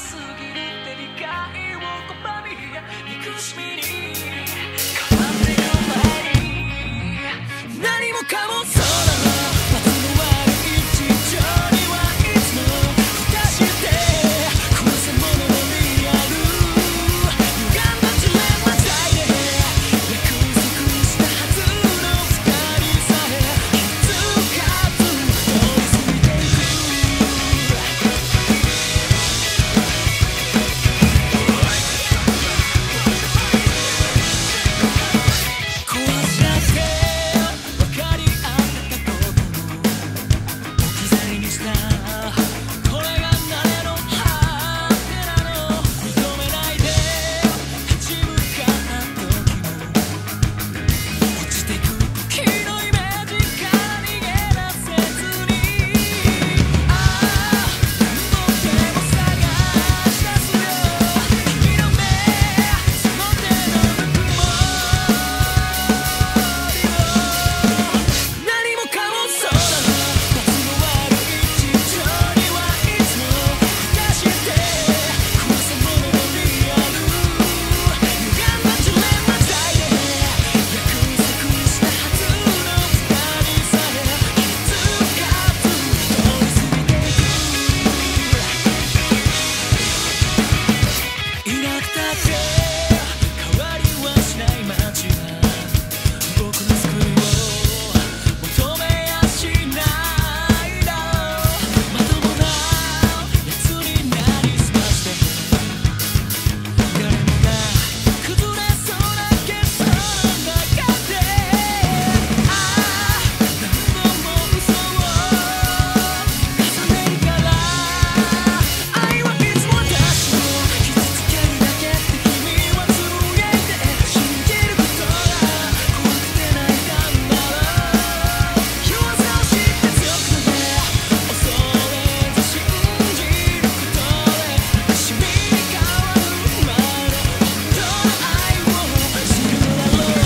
すぎるって理解を拒み憎しみに変わっていく前に何もかもそうだろう罰の悪い事情にはいつも蓋してこのせもののリアル歪んだジレンマ罪で約束したはずの二人さえ気づかず通り過ぎていく壊し合って分かり合ったことも置き去りにしたこれが誰の果てなの認めないで立ち向かった時も落ちてく時のイメージから逃げ出せずにああ何度でも探し出すよ君の目その手のぬくもりを何もかもそうだろう罰の悪い事情にはいつも蓋して壊せもののリアル歪んだジレンマ罪で約束したはずの二人さえ気づかず通り過ぎていくいなくたって変わりはしない街は僕の救いを求めやしないだろうまともな奴になりすまして誰もが崩れそうなゲストの中でああ何度も嘘を重ねるから愛はいつも私を傷つけるだけって君はつぶやいて信じることが怖くて泣いたんだろう弱さを知って強くなれ恐れず信じることで憎しみに変わるまで本当の愛を知るのだろう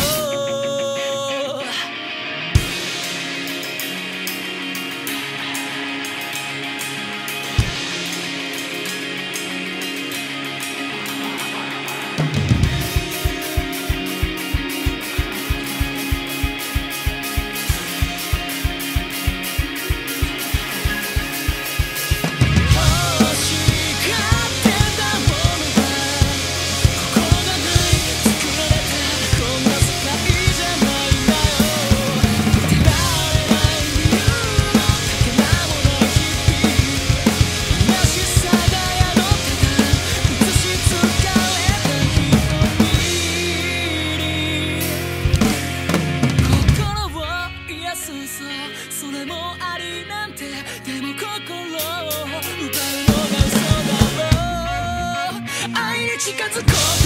欲しがってたものが心がない作られたこんな世界じゃないんだよ見てられない理由のかけらもない日々虚しさが宿ってた映し疲れた瞳に心を癒すそれもありなんてでも心を奪うのが嘘だろう愛に近づこうと